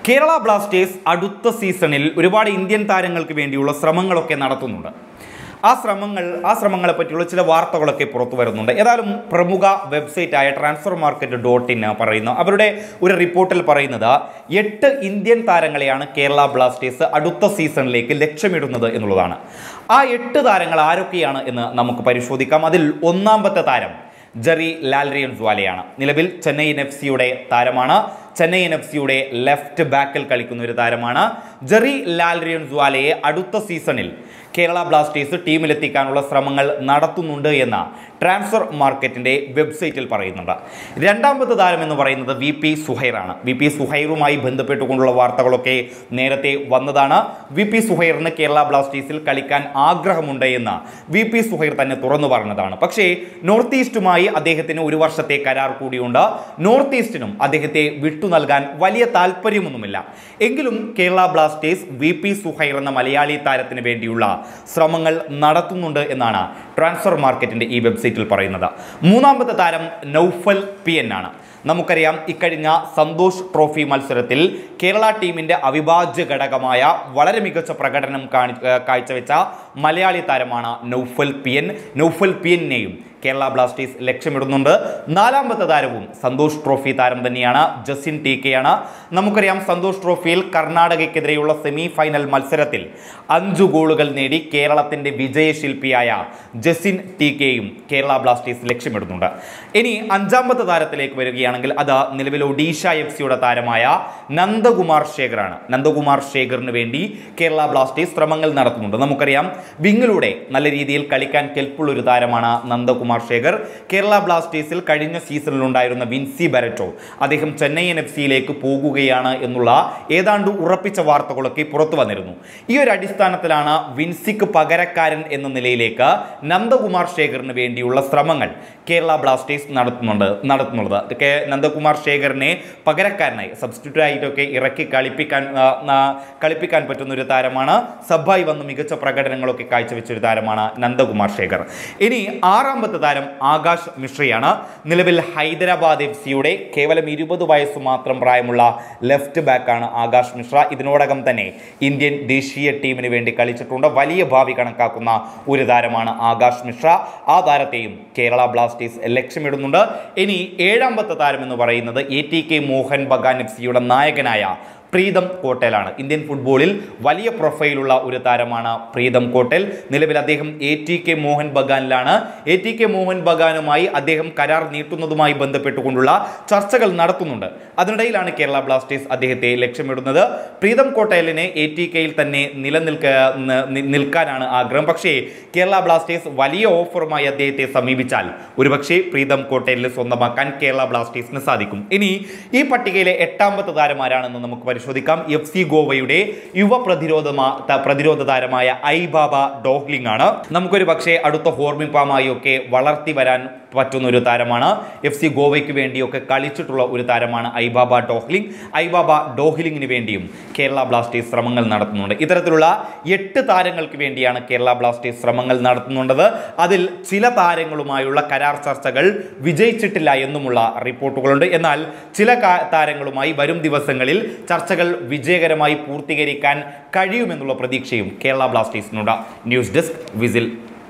Kerala Blasters അടുത്ത സീസണിൽ ഒരുപാട് ഇന്ത്യൻ താരങ്ങൾക്ക് വേണ്ടിയുള്ള ശ്രമങ്ങളൊക്കെ നടത്തുന്നുണ്ട്. ആ ശ്രമങ്ങളെ പറ്റിയുള്ള ചില വാർത്തകളൊക്കെ പുറത്തു വരുന്നുണ്ട്. ഏതായാലും പ്രമുഖ വെബ്സൈറ്റായ ട്രാൻസ്ഫർ മാർക്കറ്റ് പറയുന്ന അവരുടെ ഒരു റിപ്പോർട്ടിൽ പറയുന്നത് 8 ഇന്ത്യൻ താരങ്ങളെയാണ് കേരള ബ്ലാസ്റ്റേഴ്സ് അടുത്ത സീസണിലേക്ക് ലക്ഷ്യമിടുന്നത് എന്നുള്ളതാണ്. ആ 8 താരങ്ങൾ ആരൊക്കെയാണ് എന്ന് നമുക്ക് പരിശോധിക്കാം. അതിൽ ഒന്നാമത്തെ താരം ജെറി ലാൽറിയൻസ്വാലയാണ്. നിലവിൽ ചെന്നൈയിൻ എഫ്.സിയുടെ താരമാണ്. ചെന്നൈയിൻ എഫ്.സിയുടെ ലെഫ്റ്റ് ബാക്കിൽ കളിക്കുന്ന ഒരു താരമാണ്. ജെറി ലാൽറിയൻസ്വാലയെ അടുത്ത സീസണിൽ കേരള ബ്ലാസ്റ്റേഴ്സ് ടീമിലെത്തിക്കാനുള്ള ശ്രമങ്ങൾ നടത്തുന്നുണ്ട് എന്ന ട്രാൻസ്ഫർ മാർക്കറ്റിൻ്റെ വെബ്സൈറ്റിൽ പറയുന്നുണ്ട്. രണ്ടാമത്തെ താരം എന്ന് പറയുന്നത് വി.പി. സുഹൈറാണ്. വി.പി. സുഹൈറുമായി ബന്ധപ്പെട്ടുകൊണ്ടുള്ള വാർത്തകളൊക്കെ നേരത്തെ വന്നതാണ്. വി.പി. സുഹൈറിന് കേരള ബ്ലാസ്റ്റേഴ്സിൽ കളിക്കാൻ ആഗ്രഹമുണ്ട് എന്ന് വി.പി. സുഹൈർ തന്നെ തുറന്നു പറഞ്ഞതാണ്. പക്ഷേ നോർത്ത് ഈസ്റ്റുമായി അദ്ദേഹത്തിന് 1 വർഷത്തെ കരാർ കൂടിയുണ്ട്. നോർത്ത് ഈസ്റ്റിനും അദ്ദേഹത്തെ വിട്ടു നൽകാൻ വലിയ താല്പര്യമൊന്നുമില്ല. എങ്കിലും കേരള ബ്ലാസ്റ്റേഴ്സ് വി.പി. സുഹൈർ എന്ന മലയാളി താരത്തിന് വേണ്ടിയുള്ള ശ്രമങ്ങൾ നടത്തുന്നുണ്ട് എന്നാണ് ട്രാൻസ്ഫർ മാർക്കറ്റിന്റെ ഈ വെബ്സൈറ്റിൽ പറയുന്നത്. മൂന്നാമത്തെ താരം നൗഫൽ പി.എൻ. ആണ്. നമുക്കറിയാം, ഇക്കഴിഞ്ഞ സന്തോഷ് ട്രോഫി മത്സരത്തിൽ കേരള ടീമിന്റെ അവിഭാജ്യ ഘടകമായ വളരെ മികച്ച പ്രകടനം കാഴ്ചവെച്ച മലയാളി താരമാണ് നൗഫൽ പി.എൻ. നൗഫൽ പി.എൻ.നെയും കേരള ബ്ലാസ്റ്റേഴ്സ് ലക്ഷ്യമിടുന്നുണ്ട്. നാലാമത്തെ താരവും സന്തോഷ് ട്രോഫി താരം തന്നെയാണ്, ജസിൻ ടി.കെ. ആണ്. നമുക്കറിയാം, സന്തോഷ് ട്രോഫിയിൽ കർണാടകയ്ക്കെതിരെയുള്ള സെമി ഫൈനൽ മത്സരത്തിൽ 5 ഗോളുകൾ നേടി കേരളത്തിന്റെ വിജയശില്പിയായ ജസിൻ ടി.കെയും കേരള ബ്ലാസ്റ്റേഴ്സ് ലക്ഷ്യമിടുന്നുണ്ട്. ഇനി അഞ്ചാമത്തെ താരത്തിലേക്ക് വരികയാണെങ്കിൽ അത് നിലവിൽ ഒഡീഷ എഫ്.സിയുടെ താരമായ നന്ദകുമാർ ശേഖറാണ്. നന്ദകുമാർ ശേഖറിന് വേണ്ടി കേരള ബ്ലാസ്റ്റേഴ്സ് ശ്രമങ്ങൾ നടത്തുന്നുണ്ട്. നമുക്കറിയാം, വിങ്ങിലൂടെ നല്ല രീതിയിൽ കളിക്കാൻ കെൽപ്പുള്ള ഒരു താരമാണ് നന്ദകുമാർ ശേഖർ. കേരള ബ്ലാസ്റ്റേഴ്സിൽ കഴിഞ്ഞ സീസണിലുണ്ടായിരുന്ന വിൻസി ബരറ്റോ അദ്ദേഹം ചെന്നൈയിൻ എഫ്.സിയിലേക്ക് പോകുകയാണ് എന്നുള്ള ഏതാണ്ട് ഉറപ്പിച്ച വാർത്തകളൊക്കെ പുറത്തു വന്നിരുന്നു. ഈ ഒരു അടിസ്ഥാനത്തിലാണ് വിൻസിക്ക് പകരക്കാരൻ എന്ന നിലയിലേക്ക് നന്ദകുമാർ ശേഖറിന് വേണ്ടിയുള്ള ശ്രമങ്ങൾ കേരള ബ്ലാസ്റ്റേഴ്സ് നടത്തുന്നുള്ളത്. നന്ദകുമാർ ശേഖറിനെ പകരക്കാരനായി സബ്സ്റ്റിറ്റ്യൂട്ട് ആയിട്ടൊക്കെ ഇറക്കി കളിപ്പിക്കാൻ പറ്റുന്ന ഒരു താരമാണ്. സബ്ബായി വന്ന് മികച്ച പ്രകടനങ്ങളൊക്കെ കാഴ്ചവെച്ച ഒരു താരമാണ് നന്ദകുമാർ ശേഖർ. ഇനി ആറാമത്തെ താരം ആകാശ് മിശ്രയാണ്. നിലവിൽ ഹൈദരാബാദ് എഫ്.സിയുടെ കേവലം 20 വയസ്സ് മാത്രം പ്രായമുള്ള ലെഫ്റ്റ് ബാക്കാണ് ആകാശ് മിശ്ര. ഇതിനോടകം തന്നെ ഇന്ത്യൻ ദേശീയ ടീമിന് വേണ്ടി കളിച്ചിട്ടുണ്ട്. വലിയ ഭാവി കണക്കാക്കുന്ന ഒരു താരമാണ് ആകാശ് മിശ്ര. ആ താരത്തെയും കേരള ബ്ലാസ്റ്റേഴ്സ് ലക്ഷ്യമിടുന്നുണ്ട്. ഇനി ഏഴാമത്തെ താരം എന്ന് പറയുന്നത് എ.ടി.കെ. മോഹൻ ബഗാൻ എഫ്.സിയുടെ നായകനായ പ്രീതം കോട്ടേലാണ്. ഇന്ത്യൻ ഫുട്ബോളിൽ വലിയ പ്രൊഫൈലുള്ള ഒരു താരമാണ് പ്രീതം കോട്ടേൽ. നിലവിൽ അദ്ദേഹം എ.ടി.കെ. മോഹൻ ബഗാനിലാണ്. എ.ടി.കെ. മോഹൻ ബഗാനുമായി അദ്ദേഹം കരാർ നീട്ടുന്നതുമായി ബന്ധപ്പെട്ടുകൊണ്ടുള്ള ചർച്ചകൾ നടത്തുന്നുണ്ട്. അതിനിടയിലാണ് കേരള ബ്ലാസ്റ്റേഴ്സ് അദ്ദേഹത്തെ ലക്ഷ്യമിടുന്നത്. പ്രീതം കോട്ടേലിനെ എ.ടി.കെയിൽ തന്നെ നിൽക്കാനാണ് ആഗ്രഹം. പക്ഷേ കേരള ബ്ലാസ്റ്റേഴ്സ് വലിയ ഓഫറുമായി അദ്ദേഹത്തെ സമീപിച്ചാൽ ഒരുപക്ഷെ പ്രീതം കോട്ടേലിനെ സ്വന്തമാക്കാൻ കേരള ബ്ലാസ്റ്റേഴ്സിന് സാധിക്കും. ഇനി ഈ പട്ടികയിലെ 8ാമത്തെ താരമാരാണെന്ന് നമുക്ക് പരിശോധിക്കാം. എഫ്.സി. ഗോവയുടെ യുവ പ്രതിരോധ താരമായ ഐബാബ ഡോഹ്ലിംഗ് ആണ്. നമുക്കൊരു പക്ഷേ അടുത്ത ഹോർമിപ്പാമായി ഒക്കെ വളർത്തി വരാൻ പറ്റുന്ന ഒരു താരമാണ്. എഫ്.സി. ഗോവയ്ക്ക് വേണ്ടിയൊക്കെ കളിച്ചിട്ടുള്ള ഒരു താരമാണ് ഐബാബ ഡോഹ്ലിംഗ്. ഐബാബ ഡോഹ്ലിംഗിന് വേണ്ടിയും കേരള ബ്ലാസ്റ്റേഴ്സ് ശ്രമങ്ങൾ നടത്തുന്നുണ്ട്. ഇത്തരത്തിലുള്ള 8 താരങ്ങൾക്ക് വേണ്ടിയാണ് കേരള ബ്ലാസ്റ്റേഴ്സ് ശ്രമങ്ങൾ നടത്തുന്നുള്ളത്. അതിൽ ചില താരങ്ങളുമായുള്ള കരാർ ചർച്ചകൾ വിജയിച്ചിട്ടില്ല എന്നുമുള്ള റിപ്പോർട്ടുകളുണ്ട്. എന്നാൽ ചില താരങ്ങളുമായി വരും ദിവസങ്ങളിൽ ചർച്ചകൾ വിജയകരമായി പൂർത്തീകരിക്കാൻ കഴിയുമെന്നുള്ള പ്രതീക്ഷയും കേരള ബ്ലാസ്റ്റേഴ്സിനുണ്ട്. News desk whistle.